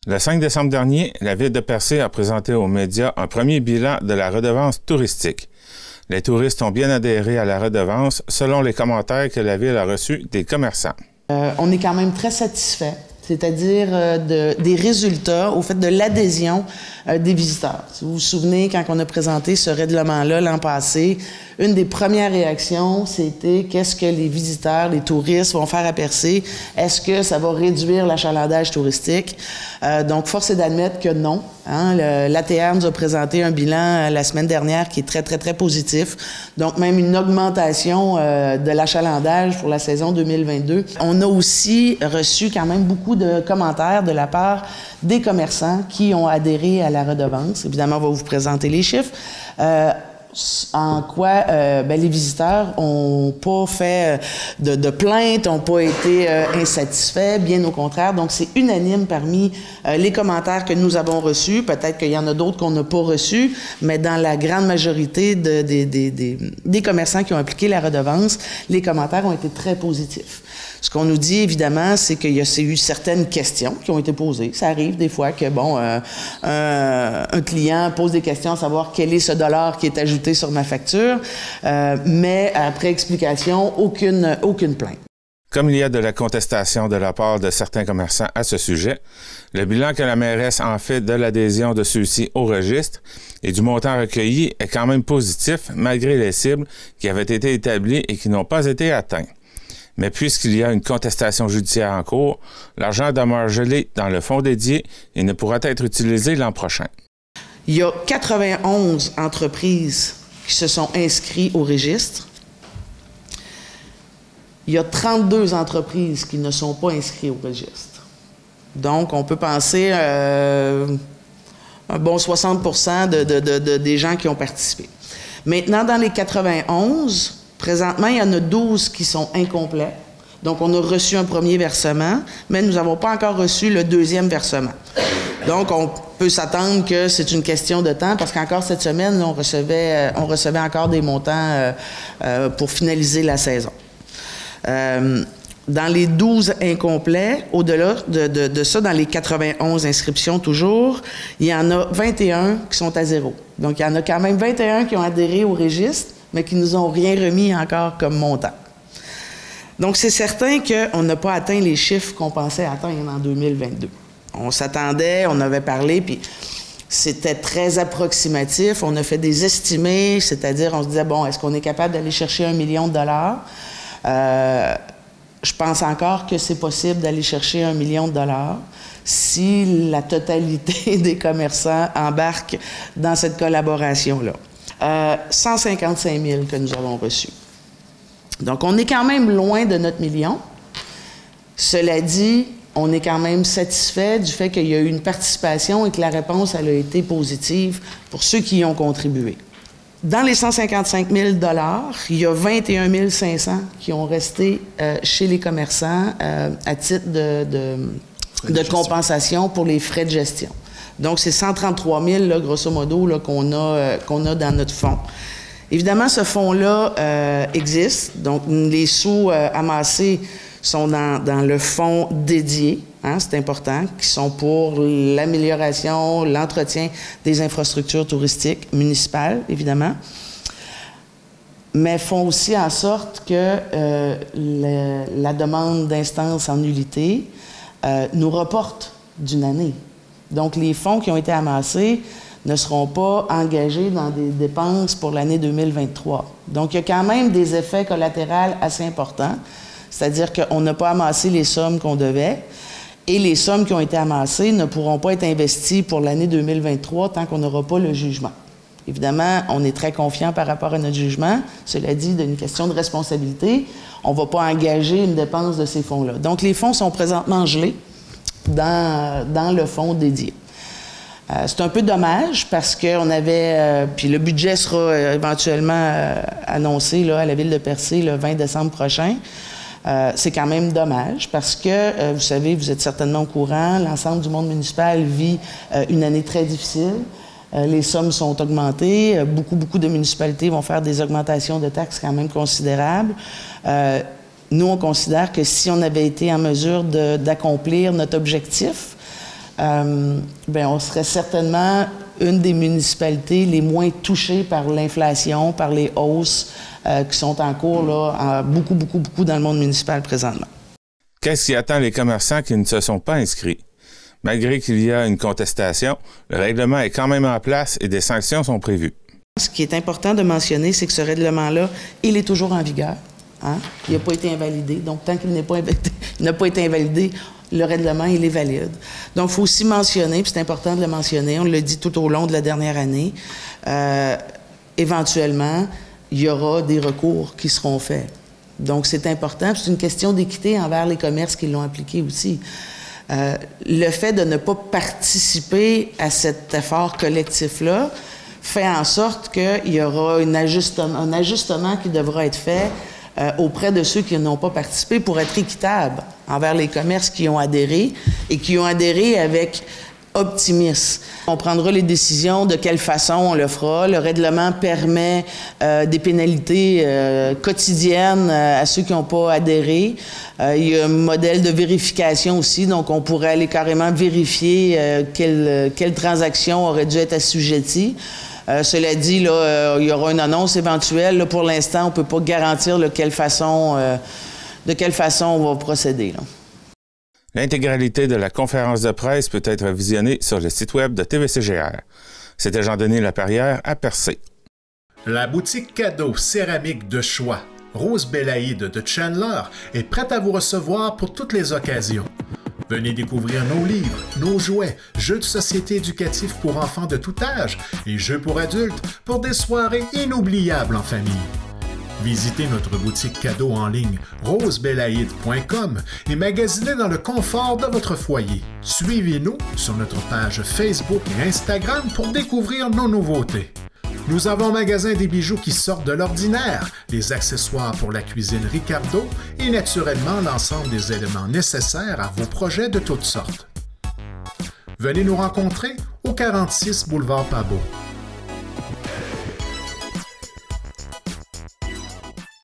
Le 5 décembre dernier, la Ville de Percé a présenté aux médias un premier bilan de la redevance touristique. Les touristes ont bien adhéré à la redevance selon les commentaires que la Ville a reçus des commerçants. On est quand même très satisfait, c'est-à-dire des résultats au fait de l'adhésion des visiteurs. Si vous vous souvenez, quand on a présenté ce règlement-là l'an passé, une des premières réactions, c'était qu'est-ce que les visiteurs, les touristes vont faire à Percé? Est-ce que ça va réduire l'achalandage touristique? Donc, force est d'admettre que non. Hein? L'ATR nous a présenté un bilan la semaine dernière qui est très, très, très positif. Donc, même une augmentation de l'achalandage pour la saison 2022. On a aussi reçu quand même beaucoup de commentaires de la part des commerçants qui ont adhéré à la redevance. Évidemment, on va vous présenter les chiffres. En quoi les visiteurs n'ont pas fait de plaintes, n'ont pas été insatisfaits, bien au contraire. Donc, c'est unanime parmi les commentaires que nous avons reçus. Peut-être qu'il y en a d'autres qu'on n'a pas reçus, mais dans la grande majorité des commerçants qui ont appliqué la redevance, les commentaires ont été très positifs. Ce qu'on nous dit, évidemment, c'est qu'il y a eu certaines questions qui ont été posées. Ça arrive des fois que, un client pose des questions à savoir quel est ce dollar qui est ajouté sur ma facture, mais après explication, aucune plainte. Comme il y a de la contestation de la part de certains commerçants à ce sujet, le bilan que la mairesse en fait de l'adhésion de ceux-ci au registre et du montant recueilli est quand même positif, malgré les cibles qui avaient été établies et qui n'ont pas été atteintes. Mais puisqu'il y a une contestation judiciaire en cours, l'argent demeure gelé dans le fonds dédié et ne pourra être utilisé l'an prochain. Il y a 91 entreprises qui se sont inscrites au registre. Il y a 32 entreprises qui ne sont pas inscrites au registre. Donc, on peut penser un bon 60% des gens qui ont participé. Maintenant, dans les 91, présentement, il y en a 12 qui sont incomplets. Donc, on a reçu un premier versement, mais nous n'avons pas encore reçu le deuxième versement. Donc, on peut s'attendre que c'est une question de temps, parce qu'encore cette semaine, on recevait encore des montants pour finaliser la saison. Dans les 12 incomplets, au-delà de ça, dans les 91 inscriptions toujours, il y en a 21 qui sont à zéro. Donc, il y en a quand même 21 qui ont adhéré au registre, mais qui ne nous ont rien remis encore comme montant. Donc, c'est certain qu'on n'a pas atteint les chiffres qu'on pensait atteindre en 2022. On s'attendait, on avait parlé, puis c'était très approximatif. On a fait des estimés, c'est-à-dire on se disait, bon, est-ce qu'on est capable d'aller chercher $1 million? Je pense encore que c'est possible d'aller chercher $1 million si la totalité des commerçants embarquent dans cette collaboration-là. 155 000 que nous avons reçus. Donc, on est quand même loin de notre million. Cela dit, on est quand même satisfait du fait qu'il y a eu une participation et que la réponse elle a été positive pour ceux qui y ont contribué. Dans les 155 000 il y a 21 500 qui ont resté chez les commerçants à titre de compensation pour les frais de gestion. Donc, c'est 133 000, là, grosso modo, là, qu'on a dans notre fonds. Évidemment, ce fonds-là existe. Donc, les sous amassés sont dans le fonds dédié, hein, c'est important, qui sont pour l'amélioration, l'entretien des infrastructures touristiques municipales, évidemment, mais font aussi en sorte que la demande d'instance en nullité nous reporte d'une année. Donc, les fonds qui ont été amassés ne seront pas engagés dans des dépenses pour l'année 2023. Donc, il y a quand même des effets collatéraux assez importants, c'est-à-dire qu'on n'a pas amassé les sommes qu'on devait et les sommes qui ont été amassées ne pourront pas être investies pour l'année 2023 tant qu'on n'aura pas le jugement. Évidemment, on est très confiant par rapport à notre jugement. Cela dit, d'une question de responsabilité, on ne va pas engager une dépense de ces fonds-là. Donc, les fonds sont présentement gelés dans le fonds dédié. C'est un peu dommage parce qu'on avait... puis le budget sera éventuellement annoncé là, à la Ville de Percé le 20 décembre prochain. C'est quand même dommage parce que, vous savez, vous êtes certainement au courant, l'ensemble du monde municipal vit une année très difficile. Les sommes sont augmentées. Beaucoup de municipalités vont faire des augmentations de taxes quand même considérables. Nous, on considère que si on avait été en mesure d'accomplir notre objectif, on serait certainement une des municipalités les moins touchées par l'inflation, par les hausses qui sont en cours là, beaucoup dans le monde municipal présentement. Qu'est-ce qui attend les commerçants qui ne se sont pas inscrits? Malgré qu'il y a une contestation, le règlement est quand même en place et des sanctions sont prévues. Ce qui est important de mentionner, c'est que ce règlement-là, il est toujours en vigueur. Hein? Il n'a pas été invalidé. Donc, tant qu'il n'a pas été invalidé, le règlement, il est valide. Donc, il faut aussi mentionner, puis c'est important de le mentionner, on l'a dit tout au long de la dernière année, éventuellement, il y aura des recours qui seront faits. Donc, c'est important. C'est une question d'équité envers les commerces qui l'ont appliqué aussi. Le fait de ne pas participer à cet effort collectif-là fait en sorte qu'il y aura un ajustement qui devra être fait auprès de ceux qui n'ont pas participé pour être équitable envers les commerces qui ont adhéré et qui ont adhéré avec optimisme. On prendra les décisions de quelle façon on le fera. Le règlement permet des pénalités quotidiennes à ceux qui n'ont pas adhéré. Il y a un modèle de vérification aussi, donc on pourrait aller carrément vérifier quelle transaction aurait dû être assujettie. Cela dit, là, il y aura une annonce éventuelle. Là, pour l'instant, on ne peut pas garantir de quelle façon on va procéder. Là. L'intégralité de la conférence de presse peut être visionnée sur le site web de TVCGR. C'était Jean-Denis Laperrière à Percé. La boutique cadeau céramique de choix Rose Belaïde de Chandler est prête à vous recevoir pour toutes les occasions. Venez découvrir nos livres, nos jouets, jeux de société éducatifs pour enfants de tout âge et jeux pour adultes pour des soirées inoubliables en famille. Visitez notre boutique cadeau en ligne rosebelaïde.com et magasinez dans le confort de votre foyer. Suivez-nous sur notre page Facebook et Instagram pour découvrir nos nouveautés. Nous avons un magasin des bijoux qui sortent de l'ordinaire, les accessoires pour la cuisine Ricardo et naturellement l'ensemble des éléments nécessaires à vos projets de toutes sortes. Venez nous rencontrer au 46 boulevard Pabot.